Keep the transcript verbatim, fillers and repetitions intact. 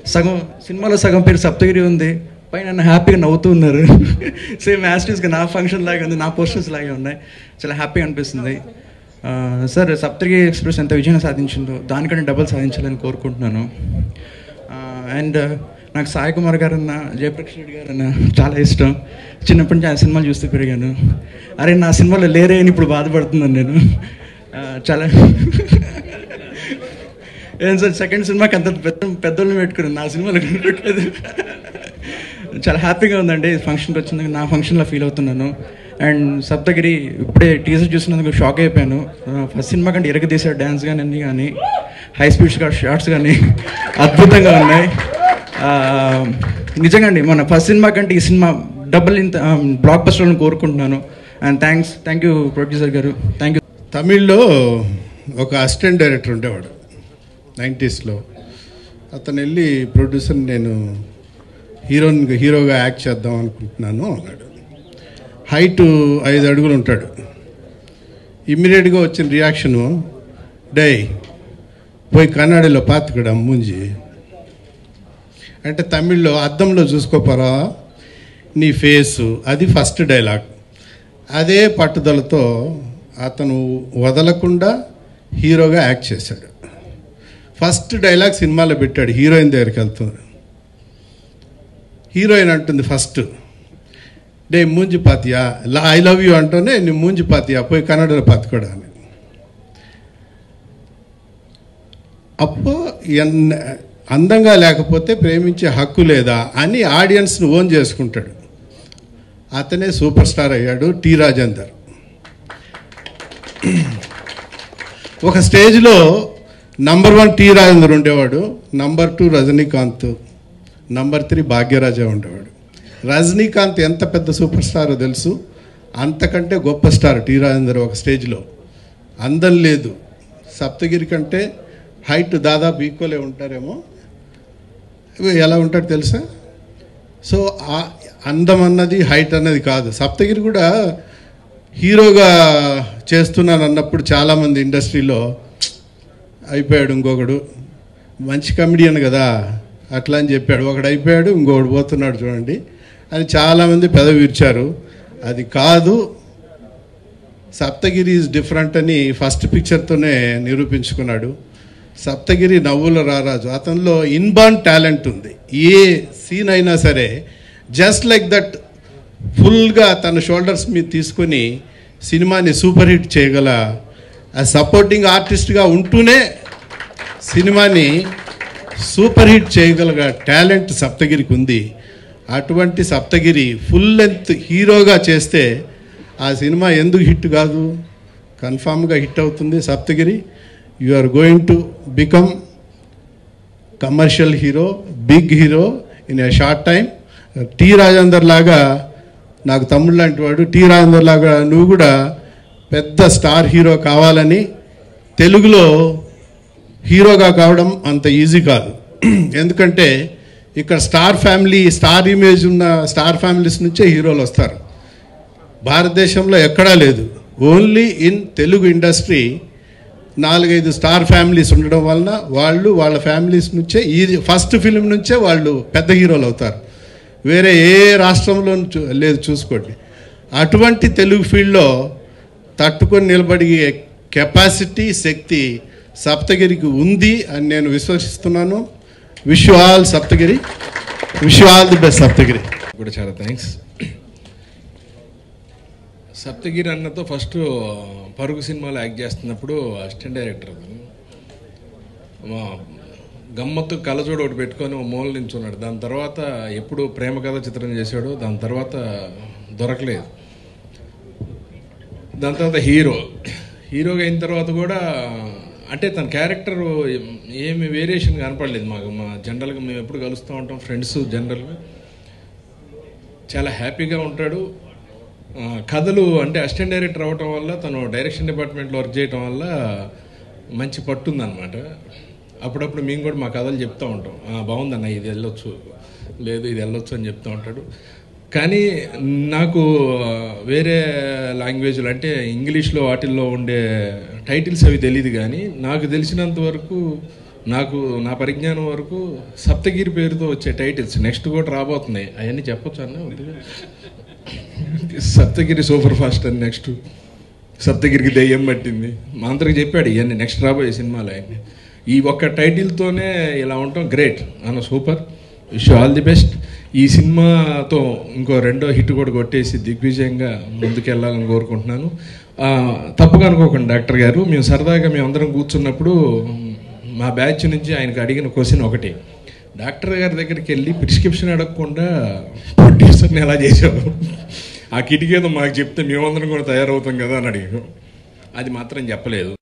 సగం సినిమాలో సగం పేరు సప్తగిరి ఉంది, పైన నన్ను హ్యాపీగా నవ్వుతూ ఉన్నారు. సేమ్ యాస్టీస్గా నా ఫంక్షన్ లాగే ఉంది, నా పోస్టర్స్ లాగే ఉన్నాయి. చాలా హ్యాపీగా అనిపిస్తుంది. సార్, సప్తగిరి ఎక్స్ప్రెస్ ఎంత విజయం సాధించిందో దానికంటే డబుల్ సాధించాలని కోరుకుంటున్నాను. అండ్ నాకు సాయి కుమార్ గారు అన్న, జయప్రకాష్ రెడ్డి గారు అన్న చాలా ఇష్టం. చిన్నప్పటి నుంచి ఆ సినిమాలు చూస్తూ పెరిగాను. అరే నా సినిమాలో లేరే అని ఇప్పుడు బాధపడుతున్నాను నేను. చాలా ఏం సార్, సెకండ్ సినిమాకి అంత పెద్ద పెద్దోళ్ళని పెట్టుకున్నాను, నా సినిమాలో కనిపెట్టలేదు. చాలా హ్యాపీగా ఉందండి ఫంక్షన్కి వచ్చినందుకు. నా ఫంక్షన్లో ఫీల్ అవుతున్నాను. అండ్ సప్తగిరి ఇప్పుడే టీజర్ చూసినందుకు షాక్ అయిపోయాను. ఫస్ట్ సినిమా కంటే ఎరగదీసే డ్యాన్స్ కానీ అన్నీ కానీ హై స్పీడ్ షార్ట్స్ కానీ అద్భుతంగా ఉన్నాయి. నిజంగా అండి, మన ఫస్ట్ సినిమా కంటే ఈ సినిమా డబుల్ ఇంత బ్లాక్ బస్టర్లను కోరుకుంటున్నాను. And thanks thank you producer గారు, థ్యాంక్ యూ. తమిళ్లో ఒక అసిస్టెంట్ డైరెక్టర్ ఉండేవాడు నైంటీస్లో. అతను వెళ్ళి ప్రొడ్యూసర్, నేను హీరోని హీరోగా యాక్ట్ చేద్దాం అనుకుంటున్నాను అన్నాడు. హైటు ఐదు అడుగులు ఉంటాడు. ఇమ్మీడియట్గా వచ్చిన రియాక్షను, డై పోయి కన్నడలో పాతికడా ముంజి అంటే తమిళ్లో అద్దంలో చూసుకోపోరా నీ ఫేసు, అది ఫస్ట్ డైలాగ్. అదే పట్టుదలతో అతను వదలకుండా హీరోగా యాక్ట్ చేశాడు. ఫస్ట్ డైలాగ్ సినిమాలో పెట్టాడు. హీరోయిన్ దగ్గరికి వెళ్తుంది. హీరోయిన్ అంటుంది ఫస్ట్, డే మూంజి పాతియా, ఐ లవ్ యూ అంటూనే నీ మూంజి పాతియా పోయి కన్నడలో పాతికోడా అని. అప్పుడు ఎన్న అందంగా లేకపోతే ప్రేమించే హక్కు లేదా అని ఆడియన్స్ను ఓన్ చేసుకుంటాడు. అతనే సూపర్ స్టార్ అయ్యాడు, టి రాజేందర్. ఒక స్టేజ్లో నంబర్ వన్ టి రాజేందర్ ఉండేవాడు, number two Rajinikanth, number three Bhagyaraja ఉండేవాడు. రజనీకాంత్ ఎంత పెద్ద సూపర్ స్టారో తెలుసు, అంతకంటే గొప్ప స్టార్ టి రాజేందర్. ఒక స్టేజ్లో అందం లేదు, సప్తగిరి కంటే హైట్ దాదాపు ఈక్వలే ఉంటారేమో, ఎలా ఉంటాడు తెలుసా. సో ఆ అందం అన్నది హైట్ అన్నది కాదు. సప్తగిరి కూడా హీరోగా చేస్తున్నాను అన్నప్పుడు చాలామంది ఇండస్ట్రీలో అయిపోయాడు, ఇంకొకడు మంచి కమెడియన్ కదా అట్లా అని చెప్పాడు, ఒకడు అయిపోయాడు ఇంకొకడు పోతున్నాడు చూడండి అని చాలామంది పెదవి విరిచారు. అది కాదు, సప్తగిరి ఈజ్ డిఫరెంట్ అని ఫస్ట్ పిక్చర్తోనే నిరూపించుకున్నాడు. సప్తగిరి నవ్వుల రారాజు. అతనిలో ఇన్బార్న్ టాలెంట్ ఉంది. ఏ సీన్ అయినా సరే జస్ట్ లైక్ దట్ ఫుల్గా తన షోల్డర్స్ మీద తీసుకొని సినిమాని సూపర్ హిట్ చేయగల ఆ సపోర్టింగ్ ఆర్టిస్ట్గా ఉంటూనే సినిమాని సూపర్ హిట్ చేయగల టాలెంట్ సప్తగిరికి ఉంది. అటువంటి సప్తగిరి ఫుల్ లెంత్ హీరోగా చేస్తే ఆ సినిమా ఎందుకు హిట్ కాదు? కన్ఫామ్గా హిట్ అవుతుంది. Saptagiri, you are going to become commercial hero, big hero in a short time. T Rajendar లాగా నాకు తమ్ముడు లాంటి వాడు, టి రాజేందర్ లాగా నువ్వు కూడా పెద్ద స్టార్ హీరో కావాలని. తెలుగులో హీరోగా కావడం అంత ఈజీ కాదు, ఎందుకంటే ఇక్కడ స్టార్ ఫ్యామిలీ, స్టార్ ఇమేజ్ ఉన్న స్టార్ ఫ్యామిలీస్ నుంచే హీరోలు వస్తారు. భారతదేశంలో ఎక్కడా లేదు, ఓన్లీ ఇన్ తెలుగు ఇండస్ట్రీ నాలుగైదు స్టార్ ఫ్యామిలీస్ ఉండడం వలన వాళ్ళు వాళ్ళ ఫ్యామిలీస్ నుంచే ఈ ఫస్ట్ ఫిలిం నుంచే వాళ్ళు పెద్ద హీరోలు అవుతారు. వేరే ఏ రాష్ట్రంలో లేదు చూసుకోండి. అటువంటి తెలుగు ఫీల్డ్లో తట్టుకొని నిలబడే కెపాసిటీ, శక్తి సప్తగిరికి ఉంది అని నేను విశ్వసిస్తున్నాను. Wish you all Saptagiri, wish you all the best Saptagiri. కూడా చాలా థ్యాంక్స్. సప్తగిరి అన్నతో ఫస్ట్ పరుగు సినిమాలో యాక్ట్ చేస్తున్నప్పుడు అసిస్టెంట్ డైరెక్టర్ మా గమ్మత్తు కళ్ళజోడు ఒకటి పెట్టుకొని ఓ మూల నించున్నాడు. దాని తర్వాత ఎప్పుడు ప్రేమ కథ చిత్రం చేశాడు, దాని తర్వాత దొరకలేదు. దాని తర్వాత హీరో హీరోగా అయిన తర్వాత కూడా అంటే తన క్యారెక్టర్ ఏమి వేరియేషన్ కనపడలేదు మాకు. మా జనరల్గా మేము ఎప్పుడు కలుస్తూ ఉంటాం ఫ్రెండ్స్, జనరల్గా చాలా హ్యాపీగా ఉంటాడు. కథలు అంటే అసిస్టెంట్ డైరెక్టర్ అవ్వటం వల్ల, తను డైరెక్షన్ డిపార్ట్మెంట్లో వర్క్ చేయటం వల్ల మంచి పట్టుందన్నమాట. అప్పుడప్పుడు మేము కూడా మా కథలు చెప్తూ ఉంటాం, బాగుందన్న ఇది వెళ్ళొచ్చు, లేదు ఇది వెళ్ళొచ్చు అని చెప్తూ ఉంటాడు. కానీ నాకు వేరే లాంగ్వేజ్లు అంటే ఇంగ్లీష్లో వాటిల్లో ఉండే టైటిల్స్ అవి తెలియదు. కానీ నాకు తెలిసినంత వరకు నాకు నా పరిజ్ఞానం వరకు సప్తగిరి పేరుతో వచ్చే టైటిల్స్ నెక్స్ట్ కూడా రాబోతున్నాయి, అవన్నీ చెప్పొచ్చు అన్న కొద్దిగా. సప్తగిరి సూపర్ ఫాస్ట్ అని నెక్స్ట్, సప్తగిరికి దెయ్యం పట్టింది, మా అందరికి చెప్పాడు ఇవన్నీ నెక్స్ట్ రాబోయే సినిమాలు అవన్నీ. ఈ ఒక్క టైటిల్తోనే ఇలా ఉంటాం, గ్రేట్ అన్న, super, wish all the best. ఈ సినిమాతో ఇంకో రెండో హిట్ కూడా కొట్టేసి దిగ్విజయంగా ముందుకెళ్ళాలని కోరుకుంటున్నాను. తప్పుగా అనుకోకండి డాక్టర్ గారు, మేము సరదాగా మేము అందరం కూర్చున్నప్పుడు మా బ్యాచ్ నుంచి ఆయనకు అడిగిన క్వశ్చన్ ఒకటి, డాక్టర్ గారి దగ్గరికి వెళ్ళి ప్రిస్క్రిప్షన్ అడగకుండా ప్రొడ్యూసర్ని ఎలా చేసావు, ఆ కిటికీ ఏదో మాకు చెప్తే మేమందరం కూడా తయారవుతాం కదా అని అడిగాను. అది మాత్రం చెప్పలేదు.